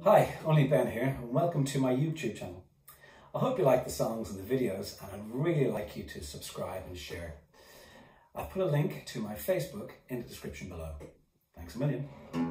Hi, Only Ben here, and welcome to my YouTube channel. I hope you like the songs and the videos, and I'd really like you to subscribe and share. I've put a link to my Facebook in the description below. Thanks a million.